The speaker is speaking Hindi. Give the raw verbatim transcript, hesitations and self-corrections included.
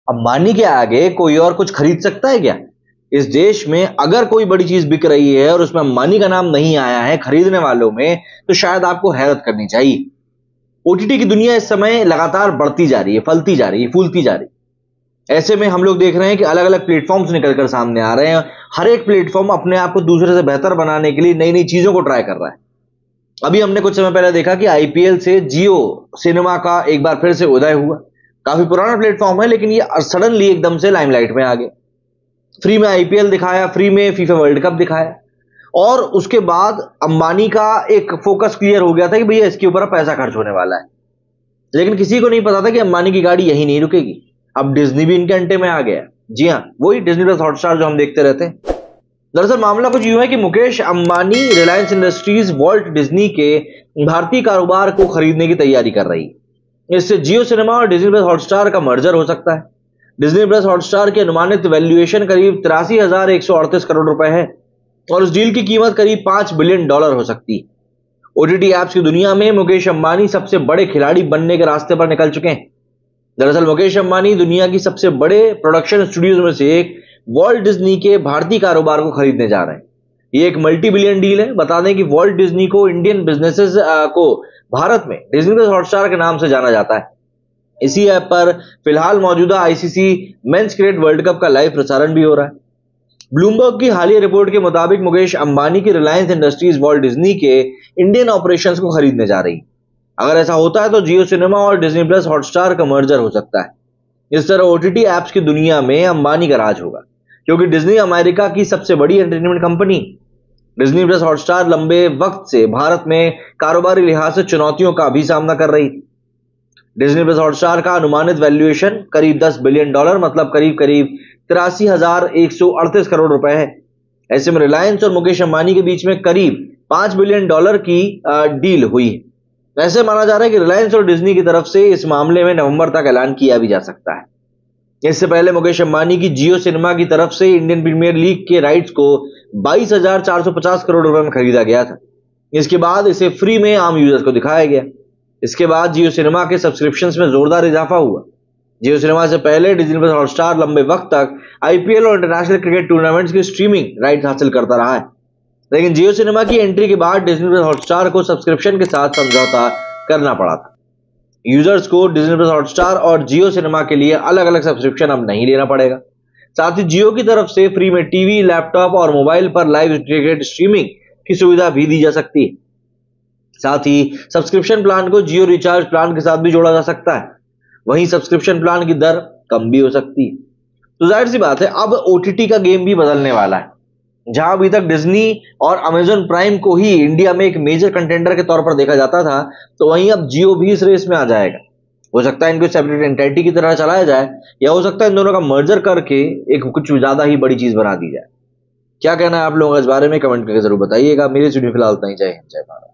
अंबानी के आगे कोई और कुछ खरीद सकता है क्या? इस देश में अगर कोई बड़ी चीज बिक रही है और उसमें अंबानी का नाम नहीं आया है खरीदने वालों में, तो शायद आपको हैरत करनी चाहिए। ओटीटी की दुनिया इस समय लगातार बढ़ती जा रही है, फलती जा रही है, फूलती जा रही है। ऐसे में हम लोग देख रहे हैं कि अलग अलग प्लेटफॉर्म्स निकलकर सामने आ रहे हैं। हर एक प्लेटफॉर्म अपने आप को दूसरे से बेहतर बनाने के लिए नई नई चीजों को ट्राई कर रहा है। अभी हमने कुछ समय पहले देखा कि आईपीएल से जियो सिनेमा का एक बार फिर से उदय हुआ। काफी पुराना प्लेटफॉर्म है, लेकिन ये सडनली एकदम से लाइमलाइट में आ गया। फ्री में आईपीएल दिखाया, फ्री में फीफा वर्ल्ड कप दिखाया, और उसके बाद अंबानी का एक फोकस क्लियर हो गया था कि भैया इसके ऊपर पैसा खर्च होने वाला है। लेकिन किसी को नहीं पता था कि अंबानी की गाड़ी यही नहीं रुकेगी। अब डिज्नी भी इनके अंटे में आ गया। जी हाँ, वही डिज्नी प्लस हॉटस्टार जो हम देखते रहते हैं। दरअसल मामला कुछ यूं है कि Mukesh Ambani Reliance Industries Walt Disney के भारतीय कारोबार को खरीदने की तैयारी कर रही है। इससे जियो सिनेमा और डिज्नी प्लस हॉटस्टार का मर्जर हो सकता है। डिज्नी प्लस हॉटस्टार की अनुमानित वैल्यूएशन करीब तिरासी हजार एक सौ अड़तीस करोड़ रुपए है और उस डील की कीमत करीब पांच बिलियन डॉलर हो सकती है। ओटीटी ऐप्स की दुनिया में मुकेश अंबानी सबसे बड़े खिलाड़ी बनने के रास्ते पर निकल चुके हैं। दरअसल मुकेश अंबानी दुनिया की सबसे बड़े प्रोडक्शन स्टूडियोज में से एक वॉल्ट डिज्नी के भारतीय कारोबार को खरीदने जा रहे हैं। ये एक मल्टी बिलियन डील है। बता दें कि वॉल्ट डिज्नी को इंडियन बिजनेसेस को भारत में डिज्नी प्लस हॉटस्टार के नाम से जाना जाता है। इसी ऐप पर फिलहाल मौजूदा ICC men's cricket World Cup का लाइव प्रसारण भी हो रहा है। ब्लूमबर्ग की हालिया रिपोर्ट के मुताबिक मुकेश अंबानी की रिलायंस इंडस्ट्रीज वॉल्ट डिज्नी के इंडियन ऑपरेशंस को खरीदने जा रही है। अगर ऐसा होता है तो जियो सिनेमा और डिज्नी प्लस हॉटस्टार का मर्जर हो सकता है। इस तरह ओटीटी ऐप्स की दुनिया में अंबानी का राज होगा, क्योंकि डिज्नी अमेरिका की सबसे बड़ी entertainment company. Disney plus Hotstar लंबे वक्त से भारत में कारोबारी लिहाज से चुनौतियों का भी सामना कर रही थी। डिज्नी प्लस हॉटस्टार का अनुमानित वैल्यूएशन करीब दस बिलियन डॉलर, मतलब करीब करीब तिरासी हजार एक सौ अड़तीस करोड़ रुपए है। ऐसे में रिलायंस और मुकेश अंबानी के बीच में करीब पांच बिलियन डॉलर की डील हुई है। ऐसे माना जा रहा है कि रिलायंस और डिज्नी की तरफ से इस मामले में नवंबर तक ऐलान किया भी जा सकता है। इससे पहले मुकेश अंबानी की जियो सिनेमा की तरफ से इंडियन प्रीमियर लीग के राइट्स को बाईस हजार चार सौ पचास करोड़ रुपए में खरीदा गया था। इसके बाद इसे फ्री में आम यूजर्स को दिखाया गया। इसके बाद जियो सिनेमा के सब्सक्रिप्शंस में जोरदार इजाफा हुआ। जियो सिनेमा से पहले डिज्नी प्लस हॉटस्टार लंबे वक्त तक आईपीएल और इंटरनेशनल क्रिकेट टूर्नामेंट्स की स्ट्रीमिंग राइट हासिल करता रहा है। लेकिन जियो सिनेमा की एंट्री के बाद डिज्नी प्लस हॉटस्टार को सब्सक्रिप्शन के साथ समझौता करना पड़ा था। यूजर्स को डिज्नी प्लस हॉटस्टार और जियो सिनेमा के लिए अलग अलग सब्सक्रिप्शन अब नहीं लेना पड़ेगा। साथ ही जियो की तरफ से फ्री में टीवी, लैपटॉप और मोबाइल पर लाइव क्रिकेट स्ट्रीमिंग की सुविधा भी दी जा सकती है। साथ ही सब्सक्रिप्शन प्लान को जियो रिचार्ज प्लान के साथ भी जोड़ा जा सकता है। वहीं सब्सक्रिप्शन प्लान की दर कम भी हो सकती है। तो जाहिर सी बात है, अब ओटीटी का गेम भी बदलने वाला है। जहां अभी तक डिज्नी और अमेजन प्राइम को ही इंडिया में एक मेजर कंटेंडर के तौर पर देखा जाता था, तो वहीं अब जियो भी इस रेस में आ जाएगा। हो सकता है इनको सेपरेट एंटिटी की तरह चलाया जाए, या हो सकता है इन दोनों का मर्जर करके एक कुछ ज्यादा ही बड़ी चीज बना दी जाए। क्या कहना है आप लोगों का इस बारे में? कमेंट करके जरूर बताइएगा। मेरी वीडियो फिलहाल इतना ही। जय हिंद, जय भारत।